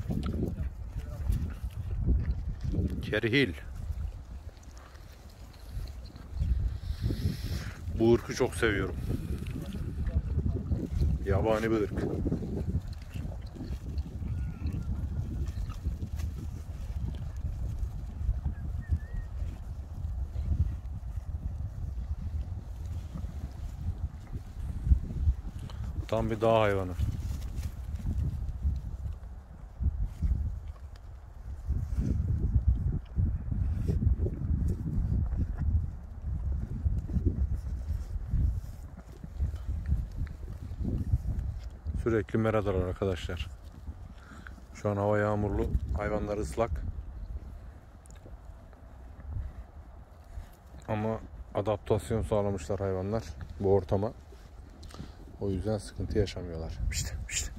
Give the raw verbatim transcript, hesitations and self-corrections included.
Kerihil. Bu ırkı çok seviyorum. Yabani bir ırk. Tam bir dağ hayvanı. Sürekli meradalar arkadaşlar. Şu an hava yağmurlu. Hayvanlar ıslak. Ama adaptasyon sağlamışlar hayvanlar bu ortama. O yüzden sıkıntı yaşamıyorlar. İşte, işte.